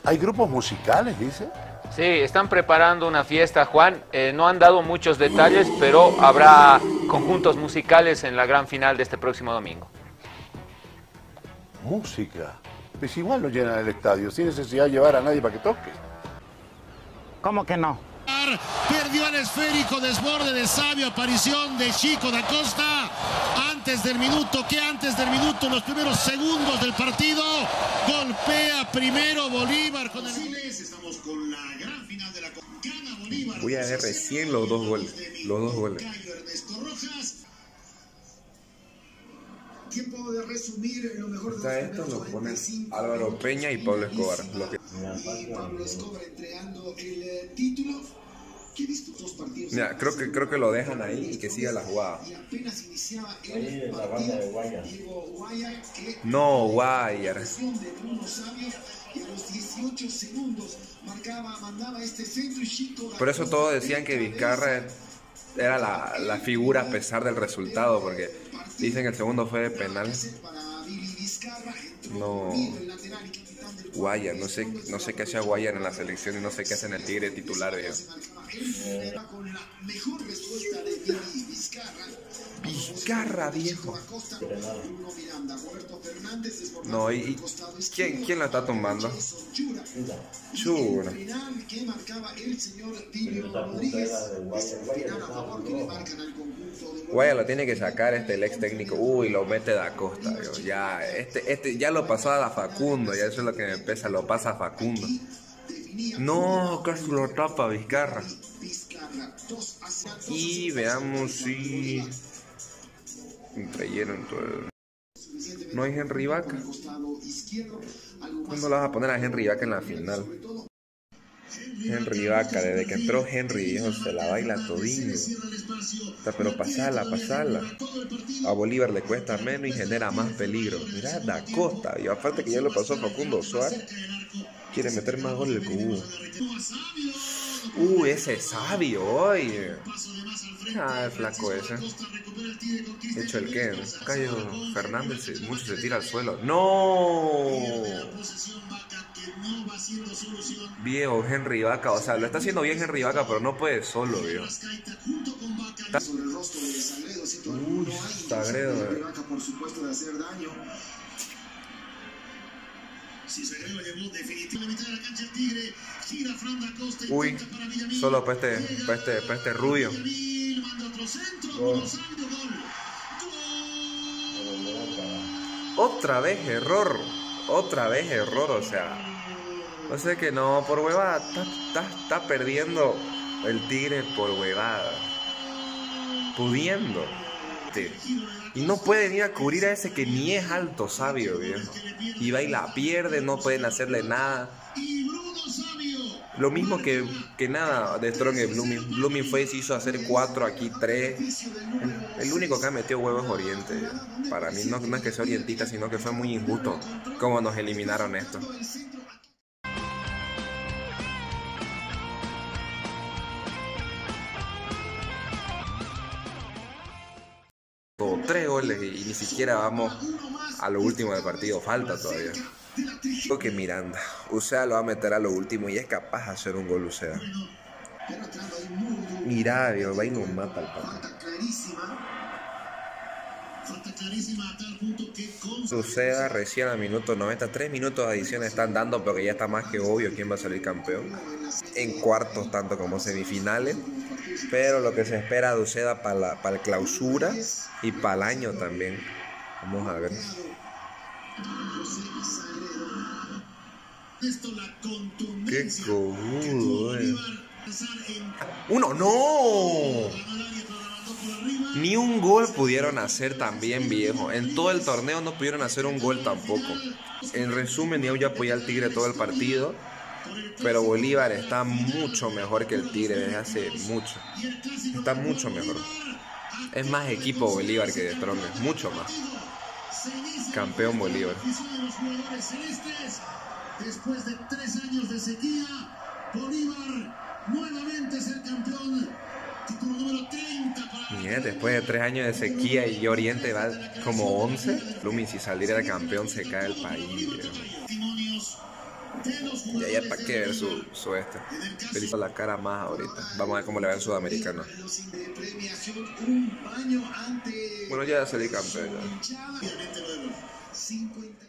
¿Hay grupos musicales, dice? Sí, están preparando una fiesta, Juan. No han dado muchos detalles, pero habrá conjuntos musicales en la gran final de este próximo domingo. Música. Pues igual no llenan el estadio, sin necesidad de llevar a nadie para que toque. ¿Cómo que no? Perdió el esférico, desborde de Sabio, aparición de Chico da Costa. Antes del minuto, los primeros segundos del partido. Golpea primero Bolívar con el inglés. Estamos con la gran final de la Gana Bolívar. Voy a ver recién los dos goles. Los dos goles. Tiempo de resumir lo mejor Está esto, lo ponen Álvaro Peña y Pablo Escobar. Pablo Escobar entregando el título. Que disputó dos partidos. Mira, creo que lo dejan ahí y que siga la jugada. Y apenas iniciaba el partido. Diego Guayar, No, Guayar. de Bruno Sabio, y a los 18 segundos mandaba este centro y Chico. Por eso todos decían que Vizcarra era la figura a pesar del resultado, porque dicen que el segundo fue de penal. No, Guayar, no sé qué hacía Guayar en la selección y no sé qué hace en el Tigre titular, viejo. Con la mejor respuesta de Vizcarra, viejo. No, ¿y quién lo está tumbando? Chura. Guaya lo tiene que sacar el ex técnico. Uy, lo mete da Costa. Ya, ya lo pasó a Facundo. Ya eso es lo que me pesa. Lo pasa a Facundo. No, casi lo tapa Vizcarra. Y veamos si creyeron todo. No hay Henry Vaca. ¿Cuándo le vas a poner a Henry Vaca en la final? Henry Vaca, desde que entró Henry, viejo, se la baila todinho. Pero pasala. A Bolívar le cuesta menos y genera más peligro. Mirá, da Costa. Y aparte que ya lo pasó Facundo Suárez, quiere meter más goles que hubo. Ese es Sabio, oye. El flaco ese. Hecho el qué. Cayo Fernández mucho se tira al suelo. ¡No! Viejo Henry Vaca, o sea, lo está haciendo bien Henry Vaca, pero no puede solo, viejo. Sagredo. Uy, solo para este rubio. Otra vez error, o sea, no sé que no, por huevada, está perdiendo el Tigre por huevada, pudiendo. Y no pueden ir a cubrir a ese que ni es alto, Sabio, viejo. Y va y la pierde, no pueden hacerle nada. Lo mismo que nada de Strong y Blooming. Blooming fue y se hizo hacer 4, aquí 3. El único que ha metido huevos es Oriente. Para mí no es que sea orientista, sino que fue muy injusto cómo nos eliminaron esto. 3 goles y ni siquiera vamos a lo último del partido, falta todavía. Creo que Miranda, Uceda lo va a meter a lo último y es capaz de hacer un gol Uceda. Mirá, va y nos mata al partido. Uceda recién al minuto 90, 3 minutos de adición están dando, porque ya está más que obvio quién va a salir campeón. En cuartos, tanto como semifinales. Pero lo que se espera de Uceda para el clausura y para el año también. Vamos a ver. Qué cojudo, ¡Uno! ¡No! Ni un gol pudieron hacer también, viejo. En todo el torneo no pudieron hacer un gol tampoco. En resumen, yo apoyé al Tigre todo el partido, pero Bolívar está mucho mejor que el Tigre desde hace mucho. Está mucho mejor. Es más equipo Bolívar que de Strongest, mucho más. Campeón Bolívar. Después de 3 años de sequía, Bolívar nuevamente es el campeón. Título número 30 para... Bien, después de 3 años de sequía y Oriente va como 11. Blooming, si saliera campeón se cae el país. Y ya para qué ver su este. Feliz la cara más ahorita. Vamos a ver cómo le va en Sudamericano. Bueno, ya salí campeón. Ya.